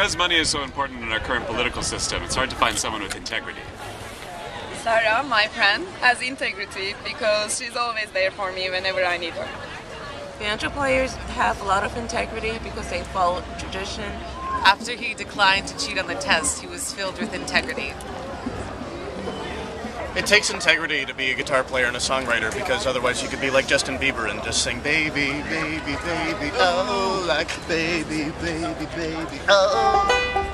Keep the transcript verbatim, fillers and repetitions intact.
Because money is so important in our current political system, it's hard to find someone with integrity. Sarah, my friend, has integrity because she's always there for me whenever I need her. Banjo players have a lot of integrity because they follow tradition. After he declined to cheat on the test, he was filled with integrity. It takes integrity to be a guitar player and a songwriter, because otherwise you could be like Justin Bieber and just sing baby, baby, baby, oh, like baby, baby, baby, oh.